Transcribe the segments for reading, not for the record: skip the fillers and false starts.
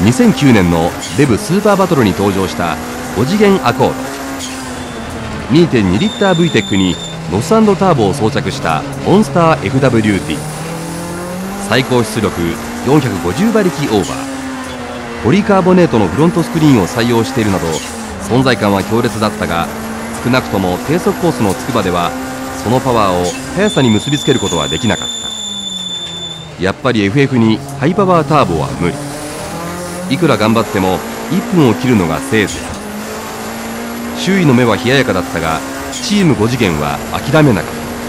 2009年のレブスーパーバトルに登場した5次元アコード。 2.2 リッター VTEC にノス&ターボを装着したモンスター FWD。 最高出力450馬力オーバー。ポリカーボネートのフロントスクリーンを採用しているなど存在感は強烈だったが、少なくとも低速コースの筑波ではそのパワーを速さに結びつけることはできなかった。やっぱり FF にハイパワーターボは無理。いくら頑張っても1分を切るのがせいぜい。周囲の目は冷ややかだったがチーム5次元は諦めなかった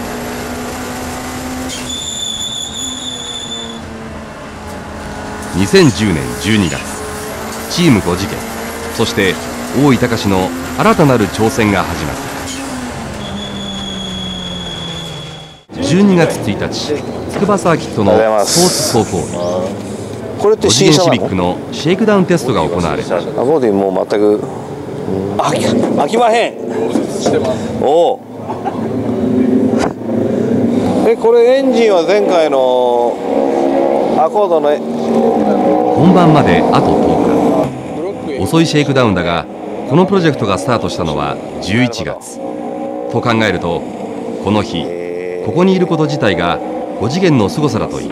。2010年12月、チーム5次元、そして大井隆の新たなる挑戦が始まった。12月1日、筑波サーキットのスポーツ走行日、 これって 5次元シビックのシェイクダウンテストが行われた。 アコーディもう全く飽きまへん。おお。これエンジンは前回のアコードの本番まであと10日。遅いシェイクダウンだが、このプロジェクトがスタートしたのは11月と考えると、この日ここにいること自体が5次元の凄さだという。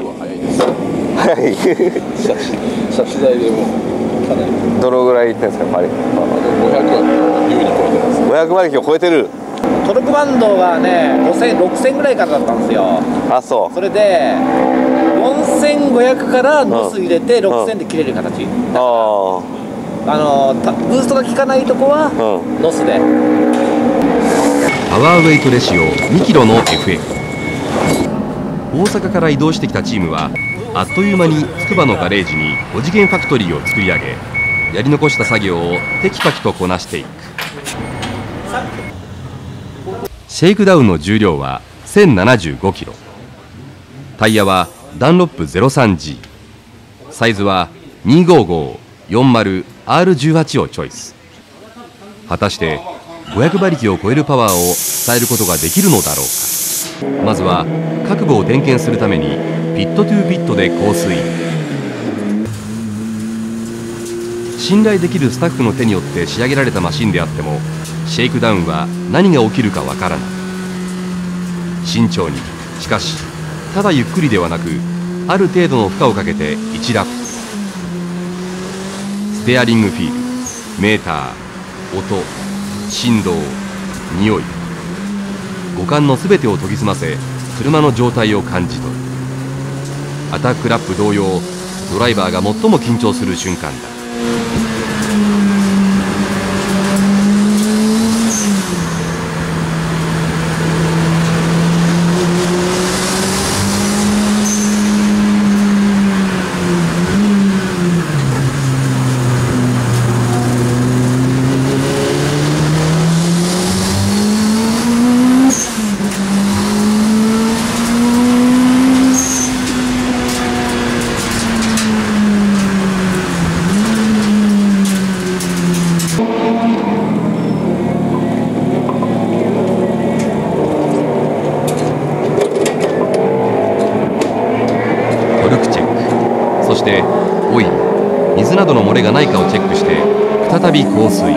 車種代でもかなりどのぐらいいってんですか、パリ。 500は優に超えてます。 500馬力を超えてる。 トルクバンドがね5000、6000ぐらいからだったんですよ。 あ、そう。 それで4500からノス入れて6000で切れる形。 あブーストが効かないとこはノスで。 パワーウェイトレシオ2キロの FF。 大阪から移動してきたチームはあっという間に筑波のガレージに5次元ファクトリーを作り上げ、やり残した作業をテキパキとこなしていく。シェイクダウンの重量は 1075 キロ。タイヤはダンロップ 03G。 サイズは 255-40R18 をチョイス。果たして500馬力を超えるパワーを伝えることができるのだろうか。まずは各部を点検するためにピットトゥーピットでコースイン。信頼できるスタッフの手によって仕上げられたマシンであっても、シェイクダウンは何が起きるかわからない。慎重に、しかしただゆっくりではなく、ある程度の負荷をかけて1ラップ。ステアリングフィール、メーター、音、振動、匂い、五感のすべてを研ぎ澄ませ車の状態を感じ取る。アタックラップ同様、ドライバーが最も緊張する瞬間だ。そしてオイル、水などの漏れがないかをチェックして再び放水。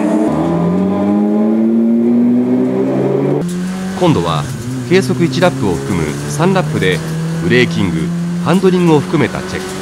今度は計測1ラップを含む3ラップでブレーキング、ハンドリングを含めたチェック。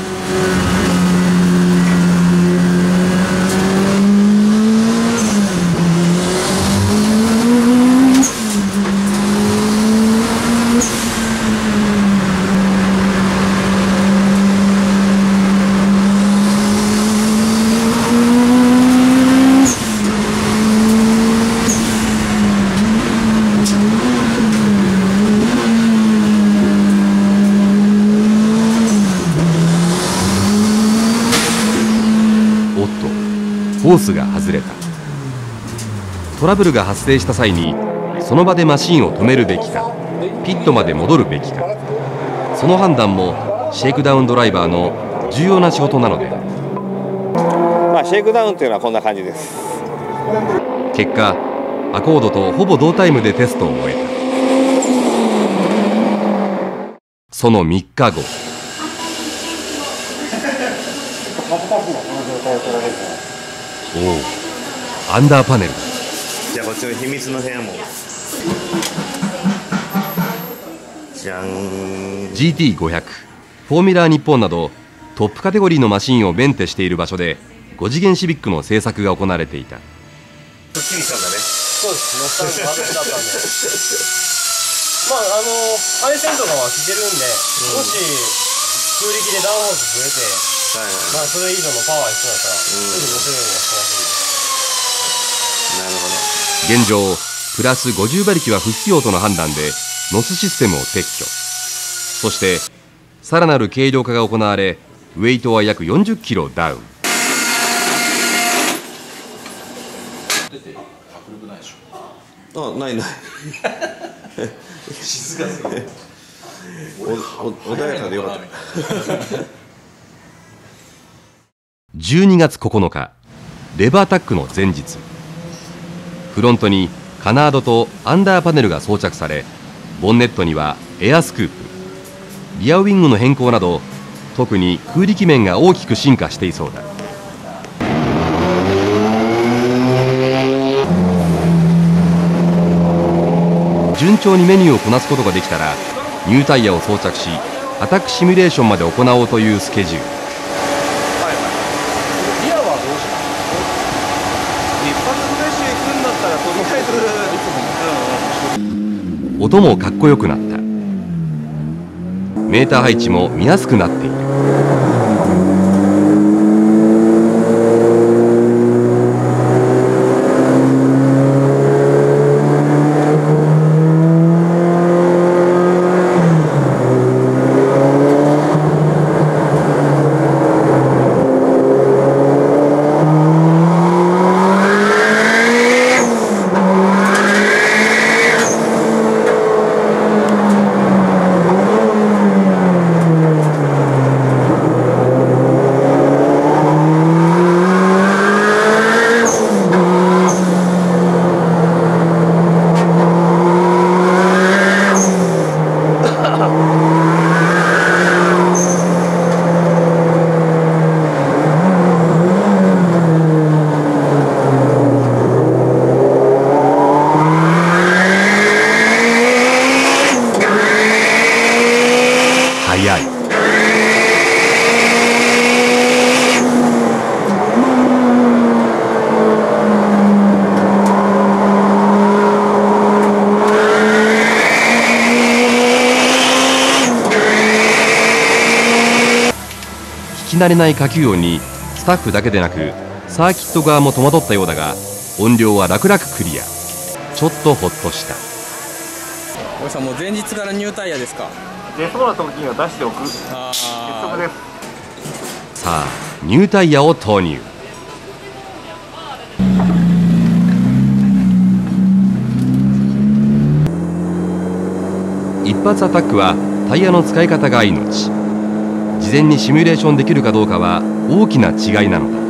ホースが外れた。トラブルが発生した際にその場でマシンを止めるべきか、ピットまで戻るべきか、その判断もシェイクダウンドライバーの重要な仕事なのである。 シェイクダウンというのはこんな感じです。 結果アコードとほぼ同タイムでテストを終えた。その3日後、 おお、アンダーパネル。 じゃあこっちの秘密の部屋もじゃん。 GT500、フォーミュラー日本などトップカテゴリーのマシンをメンテしている場所で5次元シビックの製作が行われていた。 すっきりしたんだね。 そうです、ノスタルジーだったんでまあ配線とかは来てるんで、もし空力でダウンホース増えて、まあそれ以上のパワー必要だったらすぐ乗せるようにはしてますんで。 なるほど。 現状プラス50馬力は不必要との判断でノスシステムを撤去。そしてさらなる軽量化が行われ、ウェイトは約40キロダウン。 あ、ないない静かすぎる。 穏やかでよかった 12月9日、レバータックの前日、フロントにカナードとアンダーパネルが装着され、ボンネットにはエアスクープ、リアウィングの変更など、特に空力面が大きく進化していそうだ。順調にメニューをこなすことができたら、ニュータイヤを装着しアタックシミュレーションまで行おうというスケジュール。 リアはどうします？一発フレッシュ行くんだったらとりあえず音もかっこよくなった。メーター配置も見やすくなっている。早い。聞き慣れない下級音にスタッフだけでなくサーキット側も戸惑ったようだが、音量は楽々クリア。ちょっとホッとした。 おじさん、もう前日からニュータイヤですか？ 出そうな時には出しておく。結束です。 さあニュータイヤを投入。一発アタックはタイヤの使い方が命。事前にシミュレーションできるかどうかは大きな違いなのだ。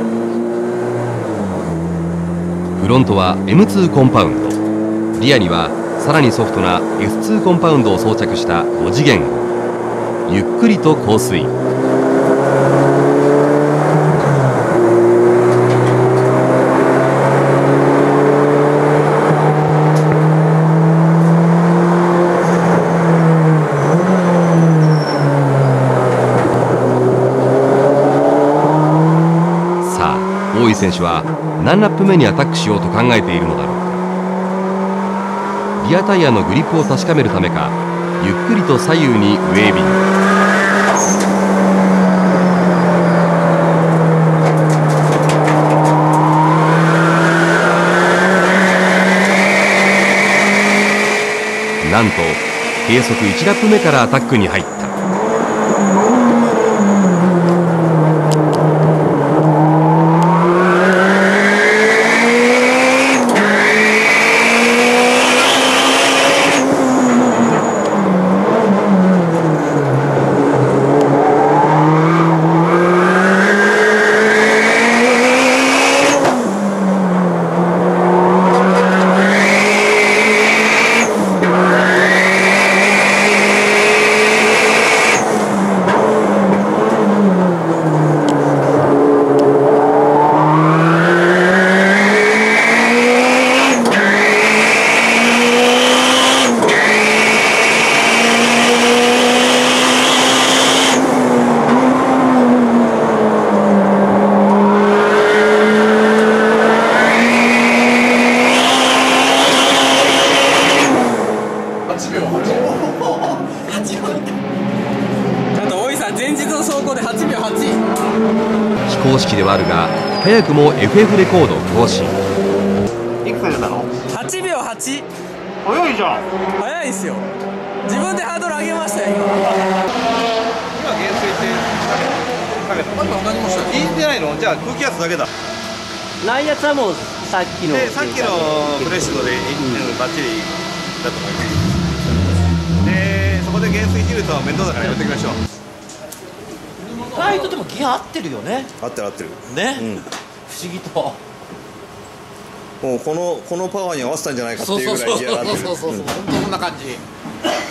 フロントは M2 コンパウンド、リアにはさらにソフトな S2 コンパウンドを装着した5次元。ゆっくりとコースイン。さあ大井選手は何ラップ目にアタックしようと考えているのだろうか。リアタイヤのグリップを確かめるためか、ゆっくりと左右にウェービング。なんと計測1ラップ目からアタックに入った。 非公式ではあるが早くも FF レコード更新。 いくつ出たの 8秒8。 早いじゃん。 早いですよ。自分でハードル上げましたよ今。 今減衰ってかけた。あと何もしたいいんじゃないの。じゃあ空気圧だけだ。 ないやつはもうさっきのでさっきのフレッシュドでバッチリだと思います。でそこで減衰切ると面倒だからやめておきましょう。 意外とでもギア合ってるよね。 合ってる合ってる。 ね、 うん。 不思議と。 もうこのパワーに合わせたんじゃないかっていうぐらいギアが合ってる。 そう本当そんな感じ。